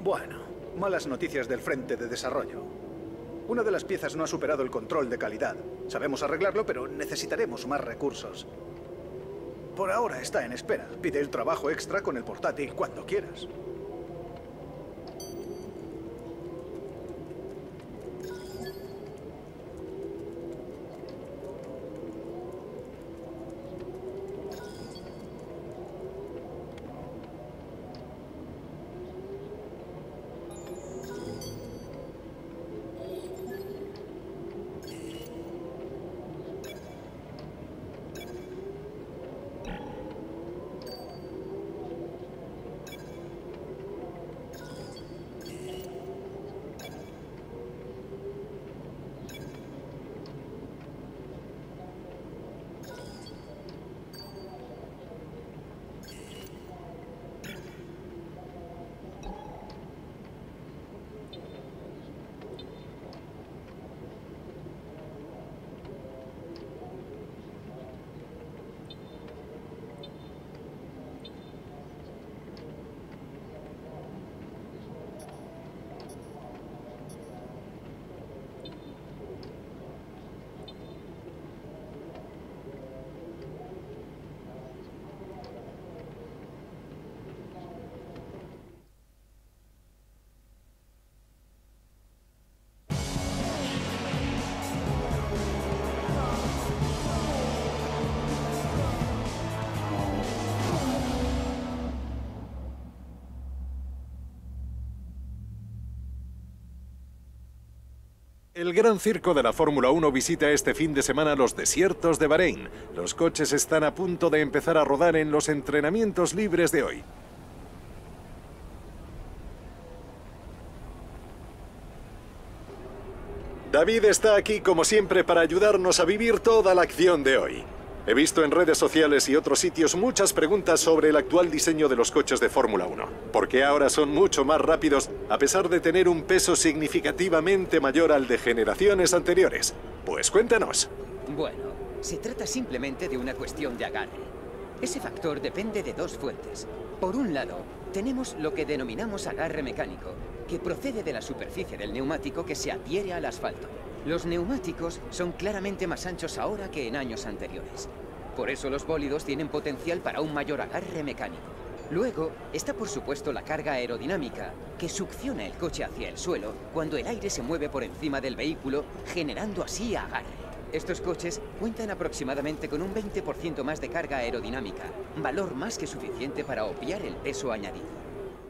Bueno, malas noticias del frente de desarrollo. Una de las piezas no ha superado el control de calidad. Sabemos arreglarlo, pero necesitaremos más recursos. Por ahora está en espera. Pide el trabajo extra con el portátil cuando quieras. El gran circo de la Fórmula 1 visita este fin de semana los desiertos de Bahrein. Los coches están a punto de empezar a rodar en los entrenamientos libres de hoy. David está aquí como siempre para ayudarnos a vivir toda la acción de hoy. He visto en redes sociales y otros sitios muchas preguntas sobre el actual diseño de los coches de Fórmula 1. ¿Por qué ahora son mucho más rápidos a pesar de tener un peso significativamente mayor al de generaciones anteriores? Pues cuéntanos. Bueno, se trata simplemente de una cuestión de agarre. Ese factor depende de dos fuentes. Por un lado, tenemos lo que denominamos agarre mecánico, que procede de la superficie del neumático que se adhiere al asfalto. Los neumáticos son claramente más anchos ahora que en años anteriores. Por eso los bólidos tienen potencial para un mayor agarre mecánico. Luego está por supuesto la carga aerodinámica, que succiona el coche hacia el suelo cuando el aire se mueve por encima del vehículo, generando así agarre. Estos coches cuentan aproximadamente con un 20% más de carga aerodinámica, valor más que suficiente para obviar el peso añadido.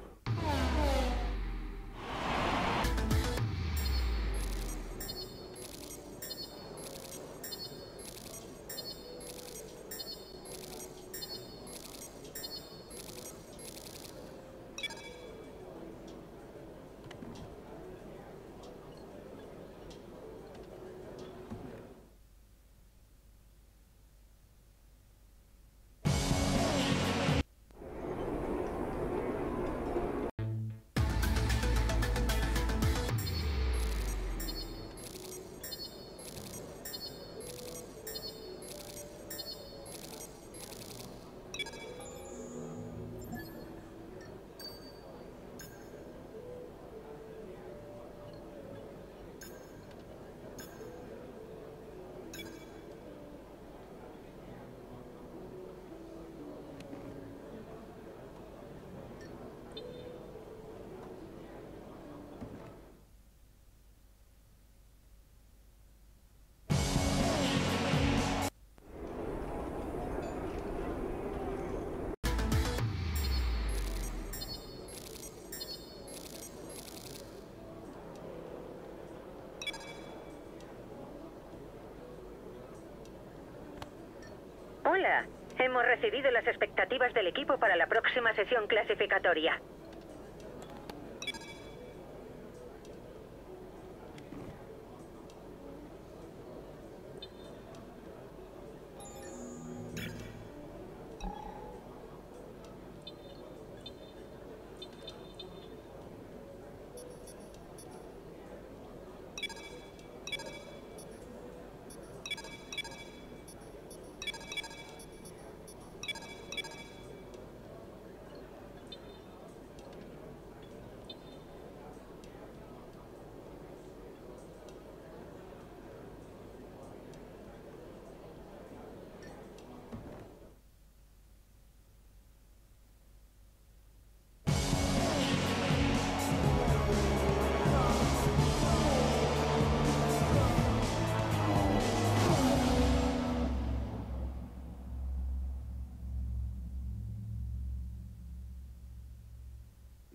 Hola, hemos recibido las expectativas del equipo para la próxima sesión clasificatoria.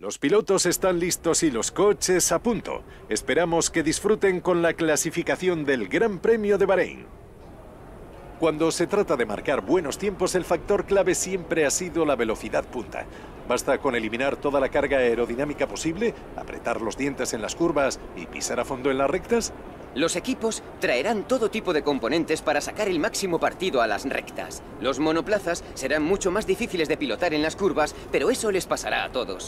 Los pilotos están listos y los coches a punto. Esperamos que disfruten con la clasificación del Gran Premio de Bahrein. Cuando se trata de marcar buenos tiempos, el factor clave siempre ha sido la velocidad punta. Basta con eliminar toda la carga aerodinámica posible, apretar los dientes en las curvas y pisar a fondo en las rectas. Los equipos traerán todo tipo de componentes para sacar el máximo partido a las rectas. Los monoplazas serán mucho más difíciles de pilotar en las curvas, pero eso les pasará a todos.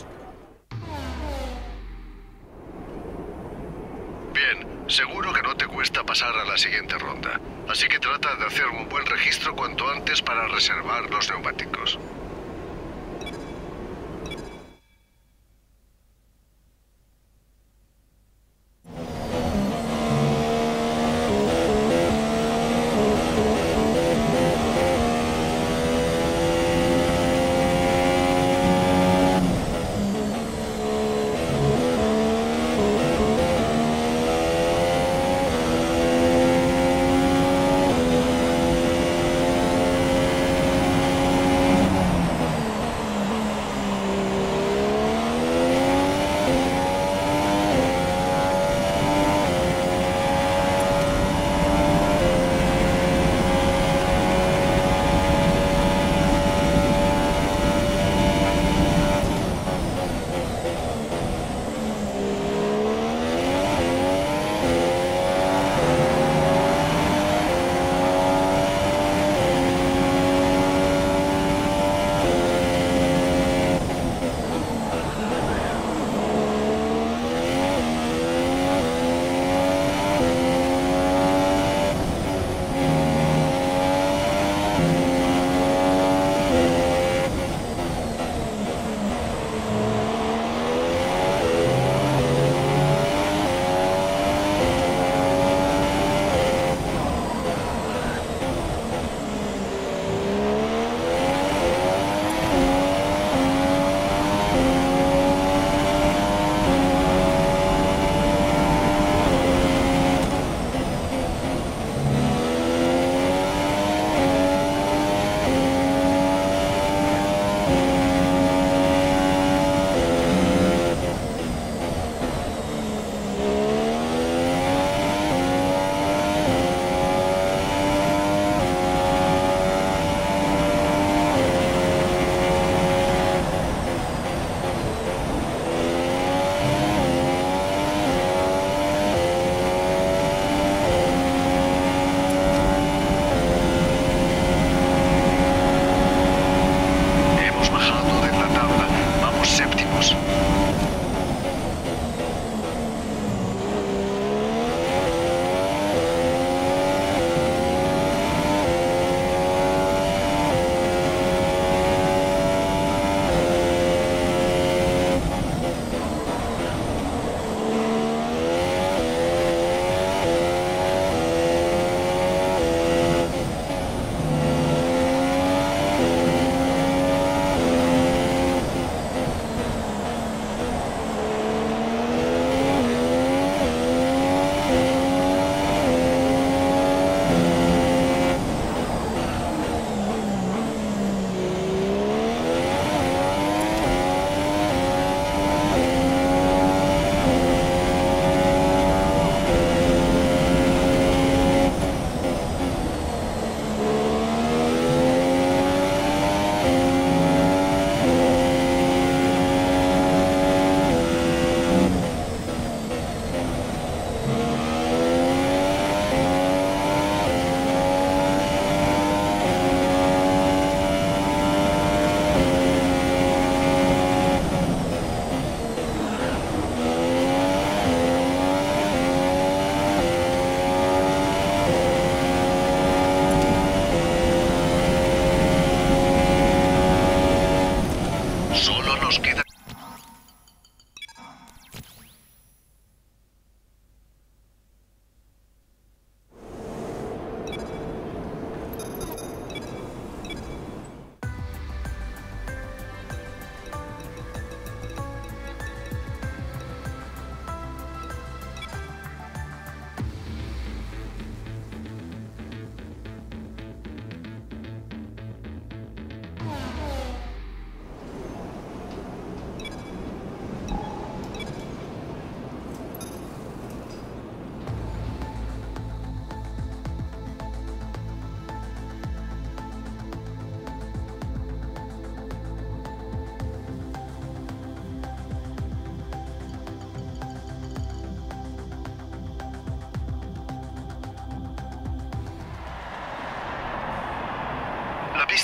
Bien, seguro que no te cuesta pasar a la siguiente ronda. Así que trata de hacer un buen registro cuanto antes para reservar los neumáticos.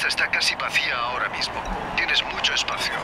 pista está casi vacía ahora mismo. Tienes mucho espacio.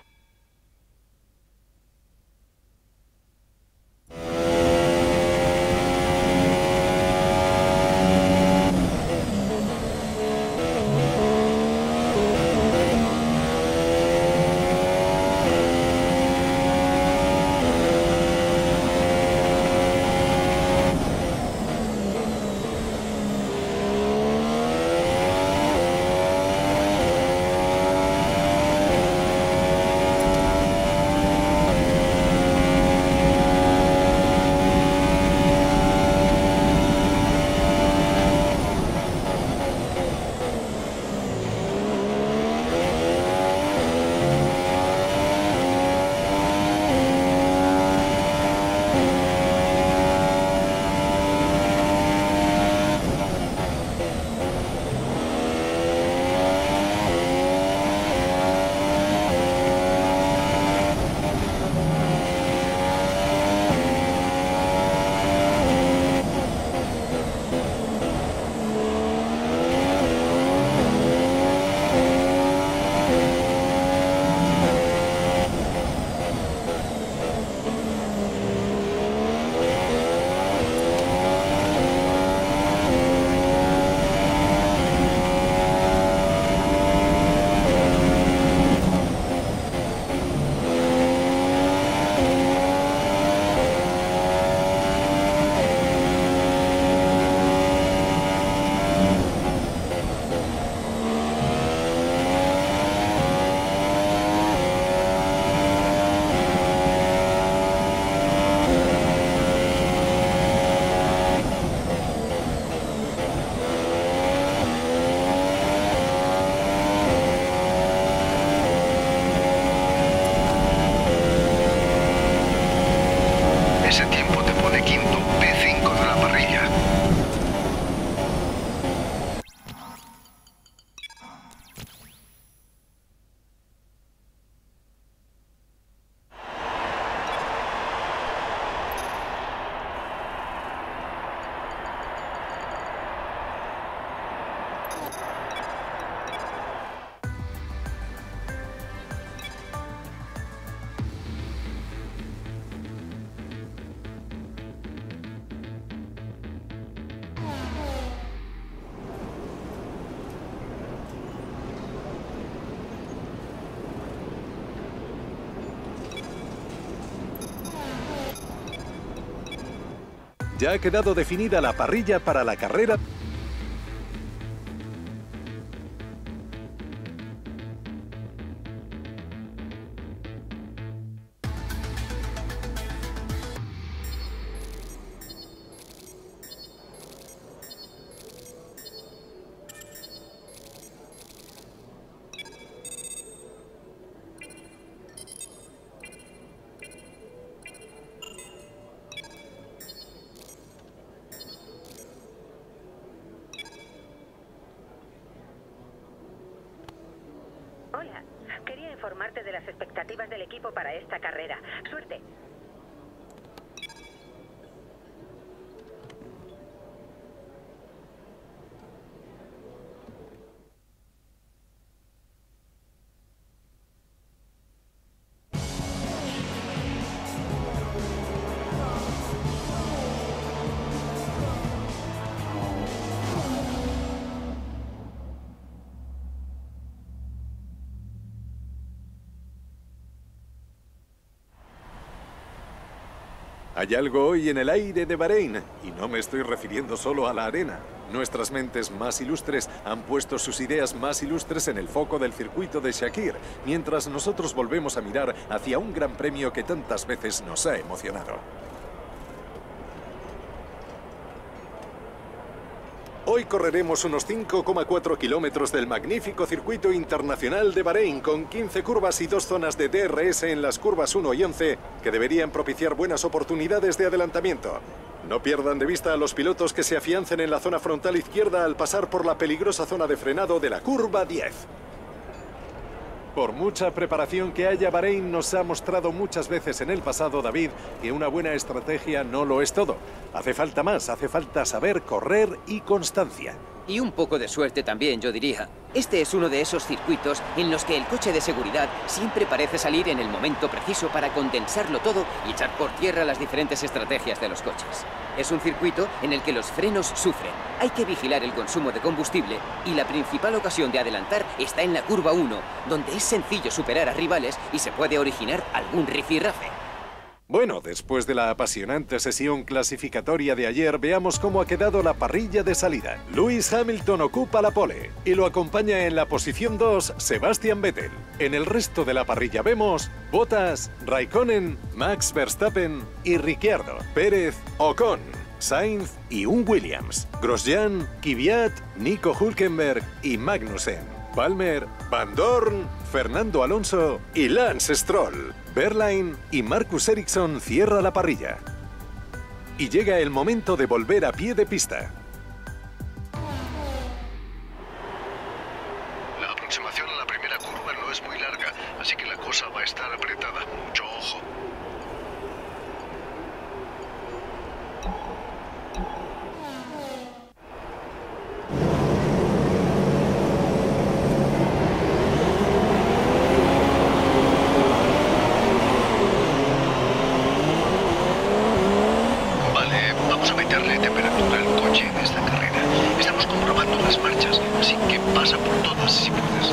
Ese tiempo te pone quinto, P5 de la parrilla. Ya ha quedado definida la parrilla para la carrera. Hola, quería informarte de las expectativas del equipo para esta carrera. ¡Suerte! Hay algo hoy en el aire de Bahrein, y no me estoy refiriendo solo a la arena. Nuestras mentes más ilustres han puesto sus ideas más ilustres en el foco del circuito de Shakir, mientras nosotros volvemos a mirar hacia un gran premio que tantas veces nos ha emocionado. Hoy correremos unos 5,4 kilómetros del magnífico circuito internacional de Bahrein, con 15 curvas y 2 zonas de DRS en las curvas 1 y 11, que deberían propiciar buenas oportunidades de adelantamiento. No pierdan de vista a los pilotos que se afiancen en la zona frontal izquierda al pasar por la peligrosa zona de frenado de la curva 10. Por mucha preparación que haya, Bahrein nos ha mostrado muchas veces en el pasado, David, que una buena estrategia no lo es todo. Hace falta más, hace falta saber correr y constancia. Y un poco de suerte también, yo diría. Este es uno de esos circuitos en los que el coche de seguridad siempre parece salir en el momento preciso para condensarlo todo y echar por tierra las diferentes estrategias de los coches. Es un circuito en el que los frenos sufren, hay que vigilar el consumo de combustible y la principal ocasión de adelantar está en la curva 1, donde es sencillo superar a rivales y se puede originar algún rifirrafe. Bueno, después de la apasionante sesión clasificatoria de ayer, veamos cómo ha quedado la parrilla de salida. Lewis Hamilton ocupa la pole y lo acompaña en la posición 2 Sebastian Vettel. En el resto de la parrilla vemos Bottas, Raikkonen, Max Verstappen y Ricciardo, Pérez, Ocon, Sainz y un Williams, Grosjean, Kvyat, Nico Hülkenberg y Magnussen, Palmer, Van Dorn, Fernando Alonso y Lance Stroll. Wehrlein y Marcus Ericsson cierra la parrilla. Y llega el momento de volver a pie de pista. La aproximación a la primera curva no es muy larga, así que la cosa va a estar apretada. Mucho ojo. Temperatura al coche en esta carrera. Estamos comprobando las marchas, así que pasa por todas si puedes.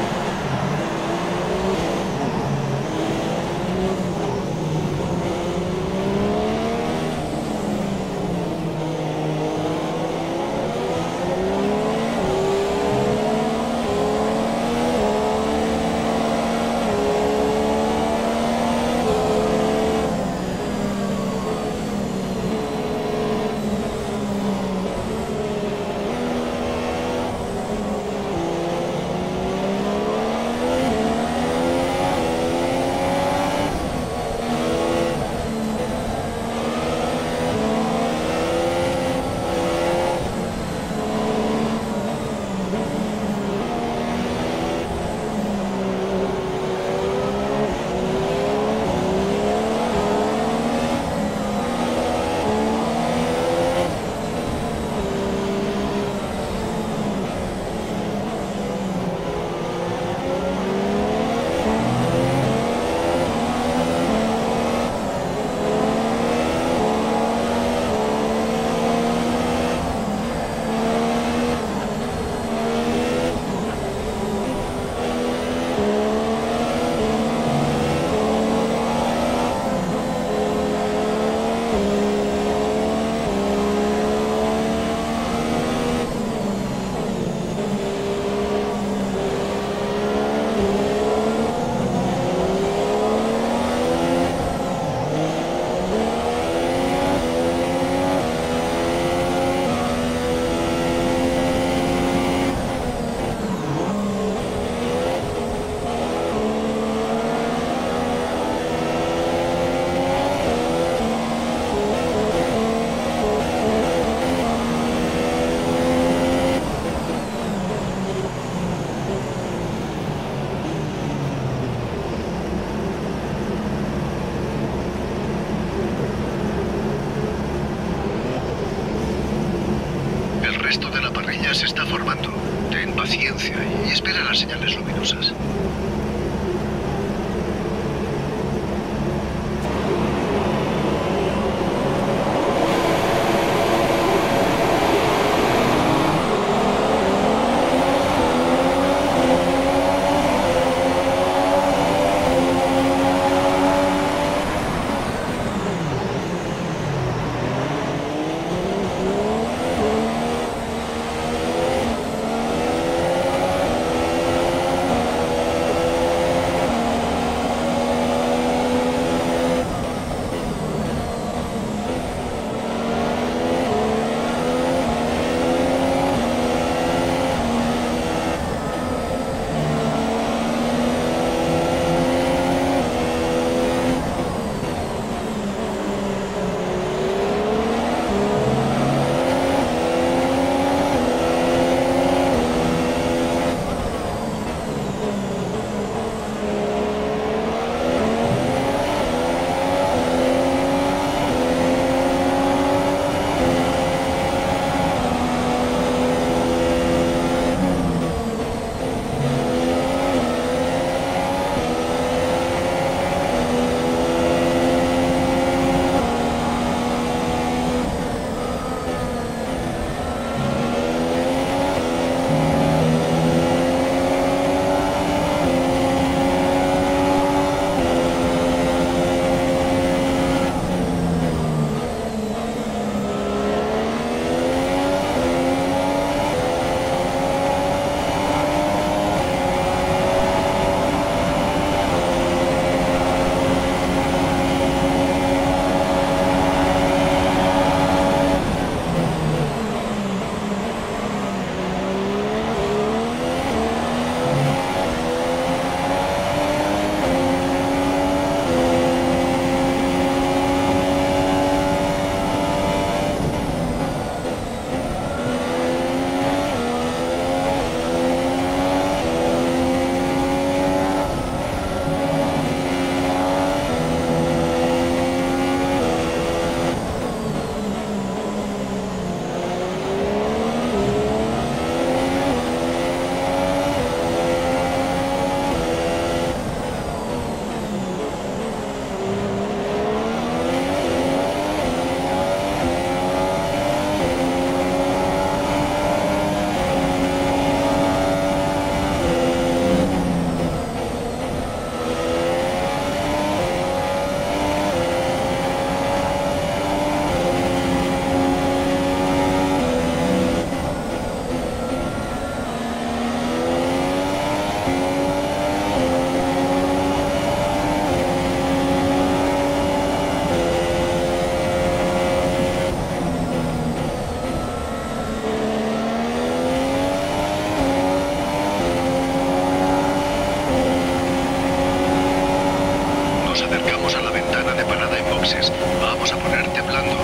El resto de la parrilla se está formando. Ten paciencia y espera las señales luminosas.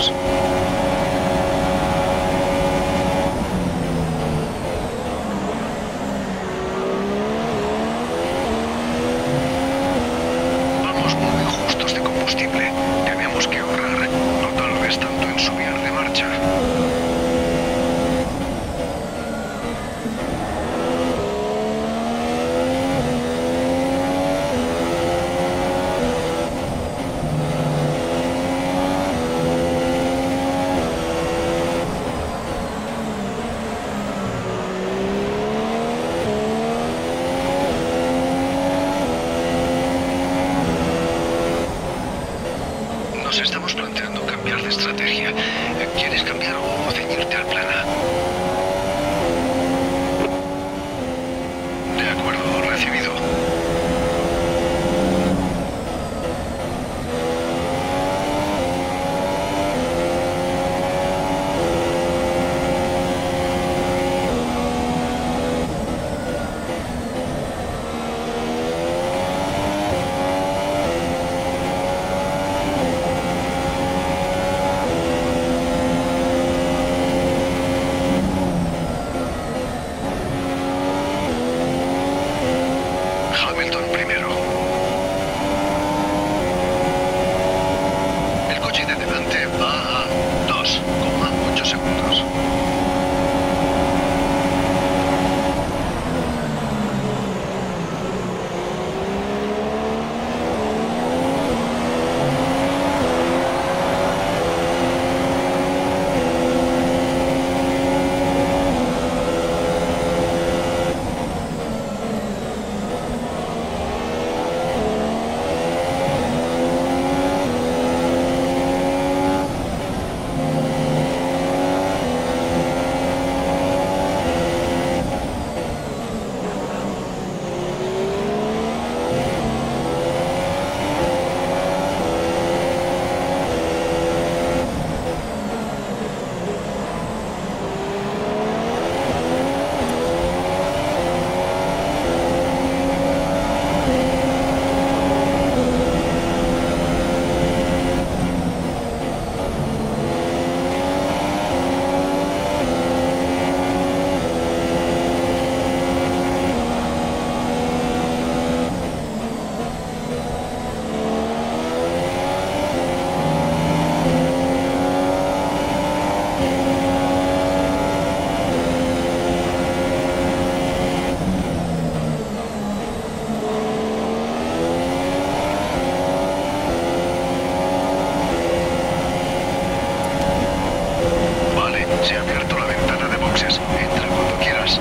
segundos. Vamos muy justos de combustible. Tenemos que ahorrar. No tardes tanto en subir de marcha. Nos estamos planteando cambiar de estrategia. ¿Quieres cambiar o ceñirte al plan A? De acuerdo, recibido. Hamilton primero. El coche de delante va a 2,8 segundos. Vale, se ha abierto la ventana de boxes. Entra cuando quieras.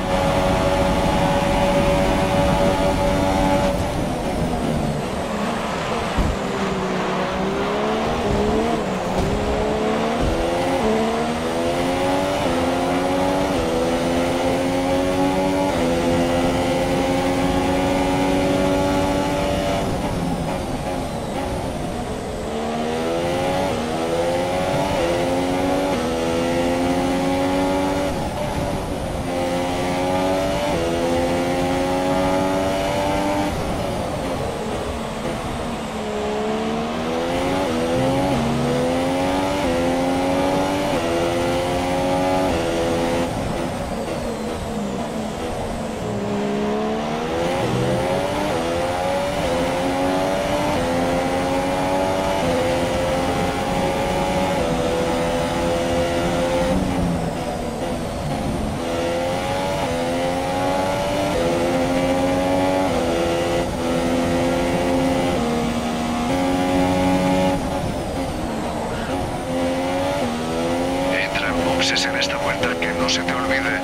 En esta vuelta, que no se te olvide.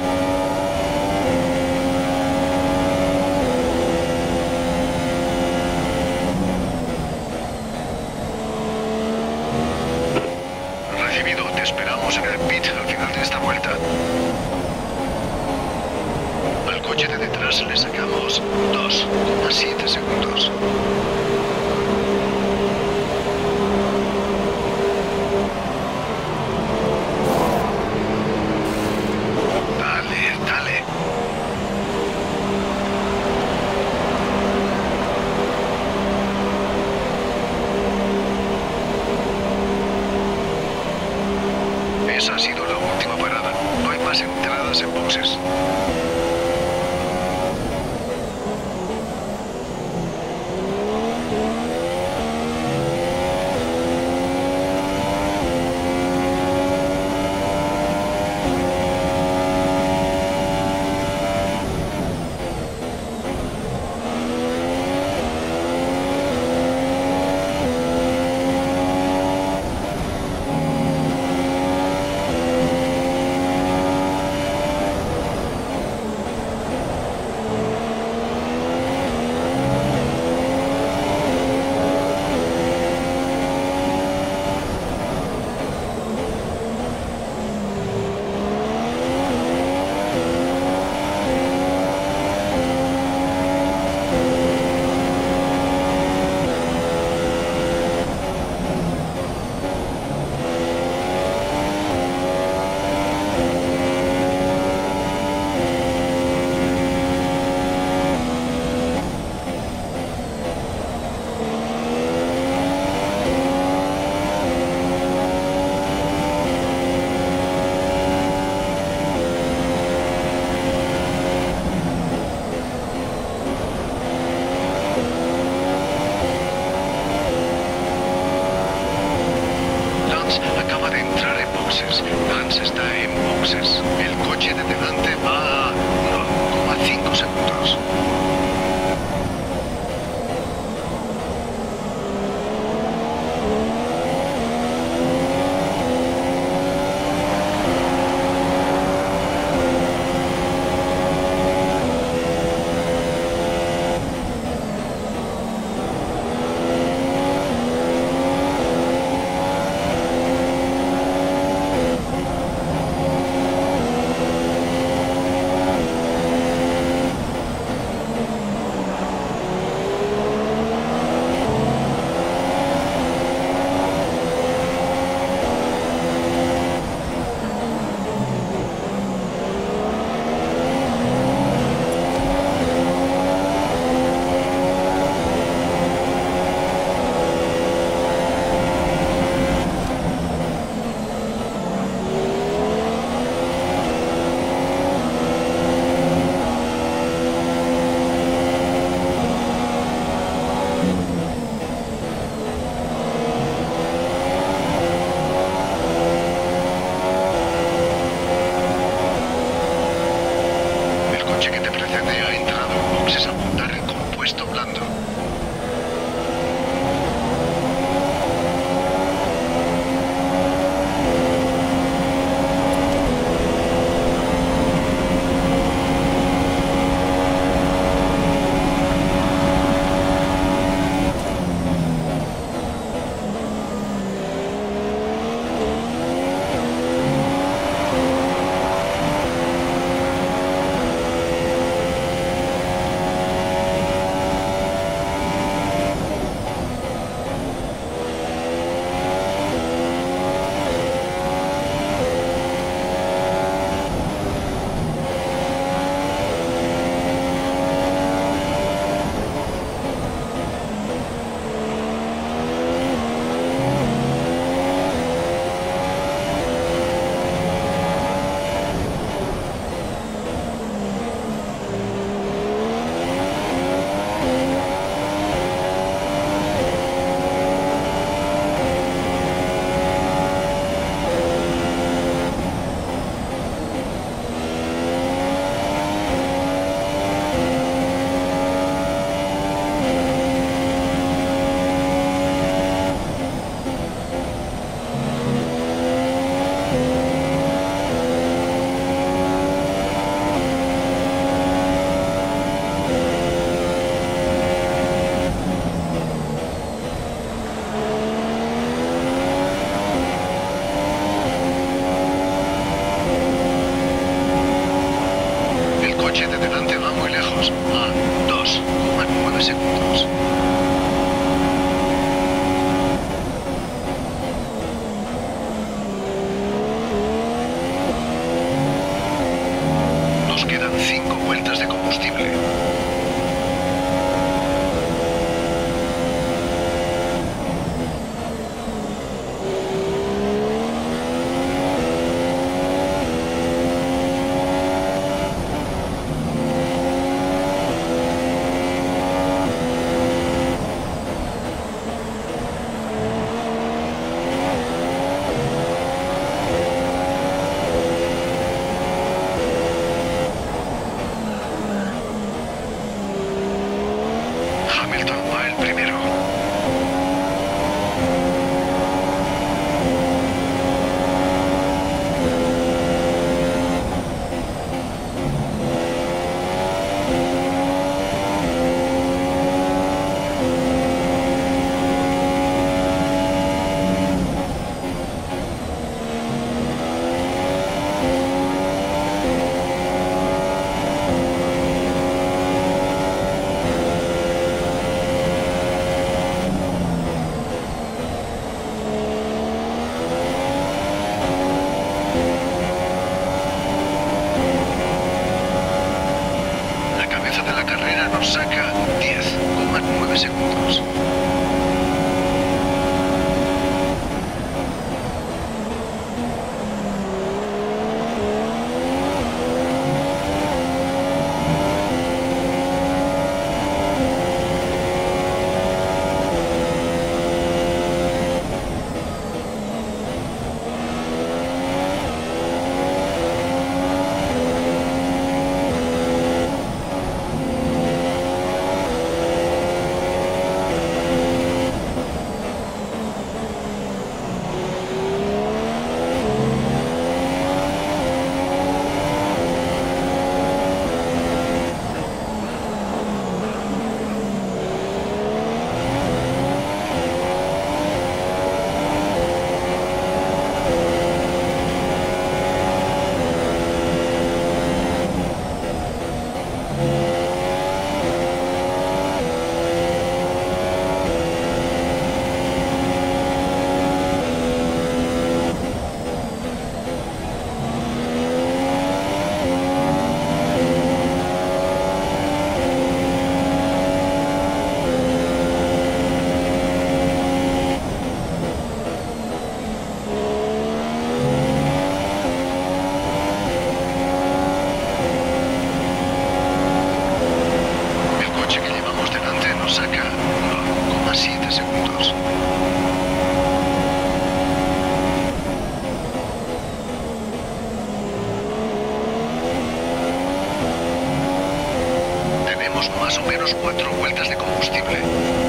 Recibido, te esperamos en el pit al final de esta vuelta. Al coche de detrás le sacamos 2,7 segundos. esa ha sido la última parada. No hay más entradas en boxes. Acaba de entrar en boxes. Lance está en boxes. El coche de delante va a 1,5 segundos. nos saca 10,9 segundos. Más o menos 4 vueltas de combustible.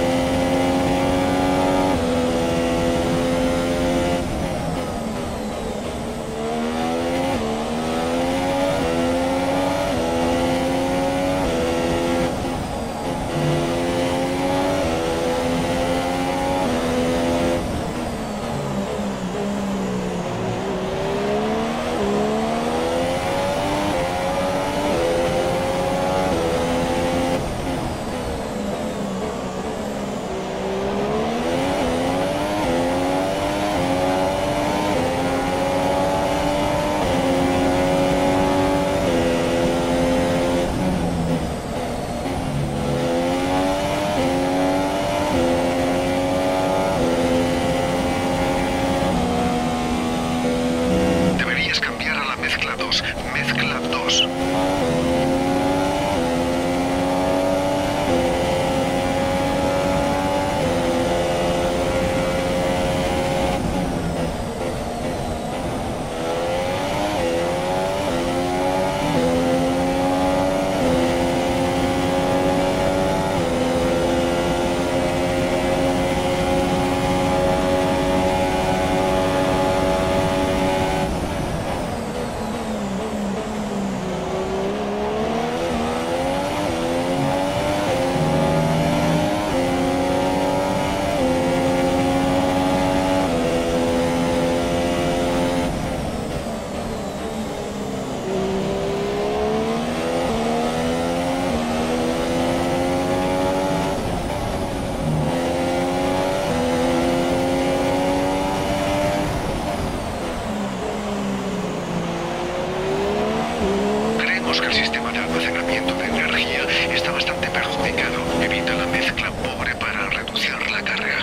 Mezcla 2. Creemos que el sistema de almacenamiento de energía está bastante perjudicado. Evita la mezcla pobre para reducir la carga.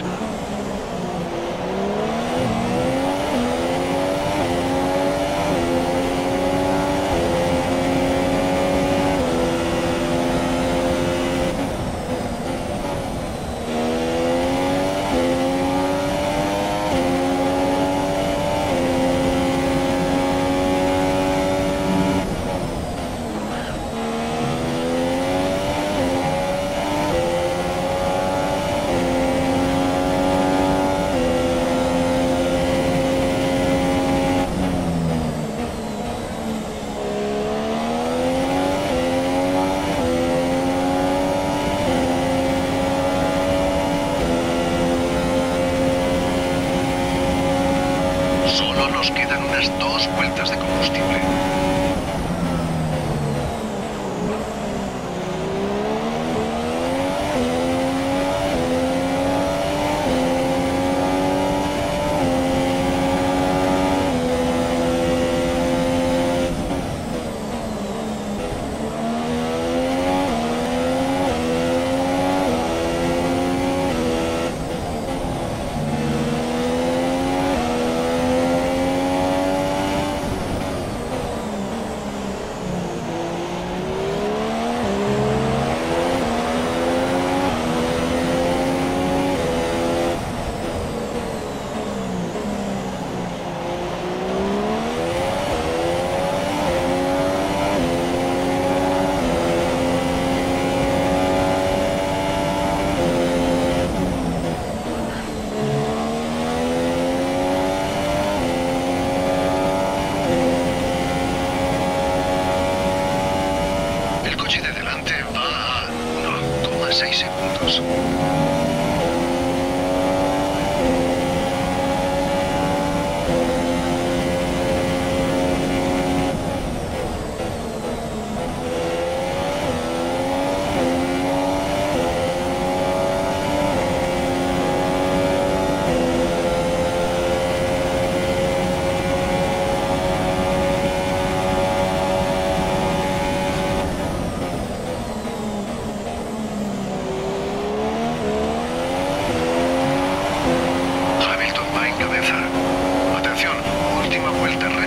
Solo nos quedan unas 2 vueltas de combustible.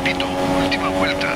Repito, última vuelta.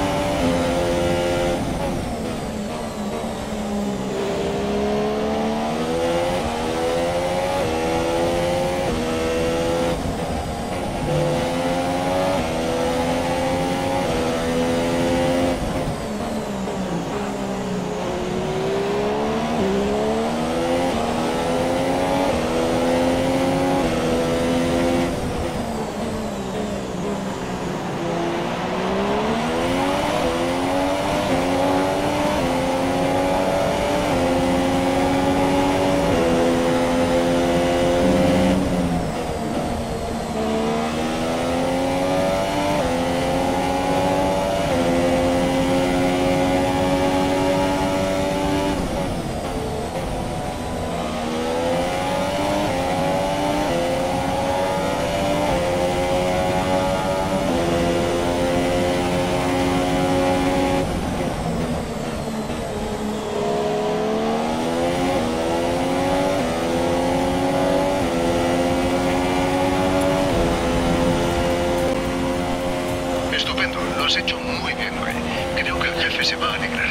Estupendo, lo has hecho muy bien hoy. Creo que el jefe se va a alegrar.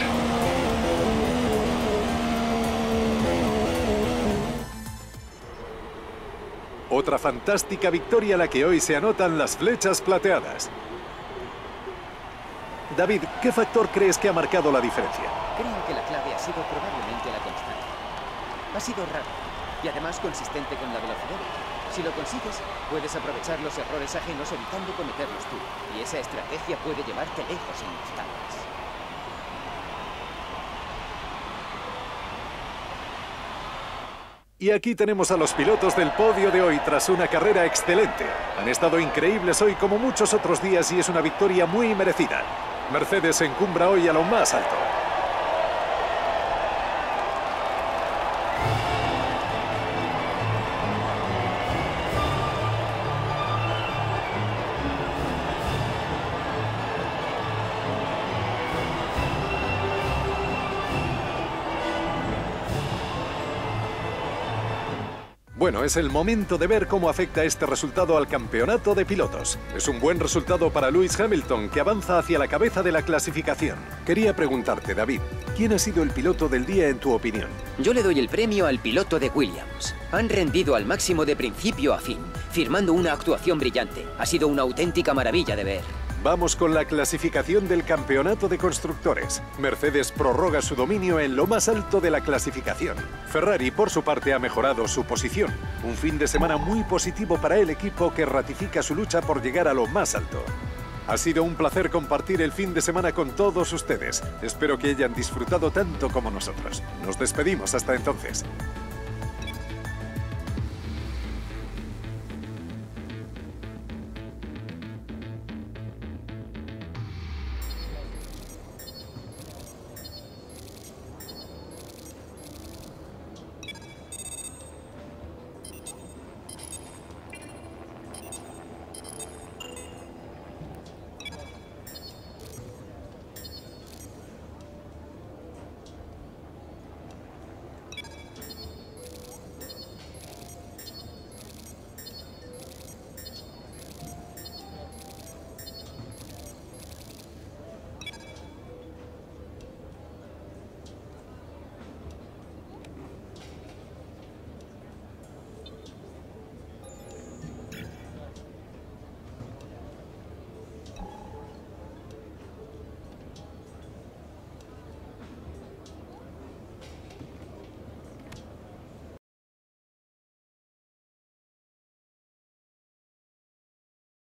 Otra fantástica victoria a la que hoy se anotan las flechas plateadas. David, ¿qué factor crees que ha marcado la diferencia? Creo que la clave ha sido probablemente la constancia. Ha sido rápido y además consistente con la velocidad. Si lo consigues, puedes aprovechar los errores ajenos evitando cometerlos tú. Y esa estrategia puede llevarte lejos en los tanques. Y aquí tenemos a los pilotos del podio de hoy tras una carrera excelente. Han estado increíbles hoy como muchos otros días y es una victoria muy merecida. Mercedes se encumbra hoy a lo más alto. Bueno, es el momento de ver cómo afecta este resultado al campeonato de pilotos. Es un buen resultado para Lewis Hamilton, que avanza hacia la cabeza de la clasificación. Quería preguntarte, David, ¿quién ha sido el piloto del día en tu opinión? Yo le doy el premio al piloto de Williams. Han rendido al máximo de principio a fin, firmando una actuación brillante. Ha sido una auténtica maravilla de ver. Vamos con la clasificación del campeonato de constructores. Mercedes prorroga su dominio en lo más alto de la clasificación. Ferrari, por su parte, ha mejorado su posición. Un fin de semana muy positivo para el equipo que ratifica su lucha por llegar a lo más alto. Ha sido un placer compartir el fin de semana con todos ustedes. Espero que hayan disfrutado tanto como nosotros. Nos despedimos hasta entonces.